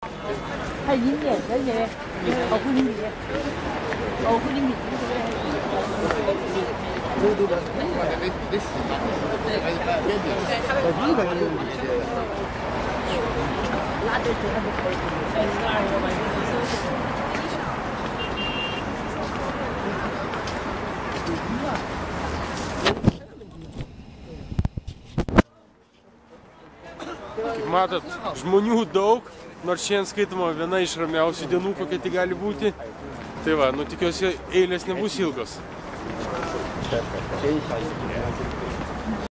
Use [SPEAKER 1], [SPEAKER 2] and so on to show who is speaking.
[SPEAKER 1] 係演嘅嘅嘢，後歡迎嘅，後歡迎嘅。
[SPEAKER 2] Matot, žmonių daug, nors šiandien skaitoma viena iš ramiausių dienų, kokia tai gali būti. Tai va, nu tikiuosi, eilės nebus ilgos.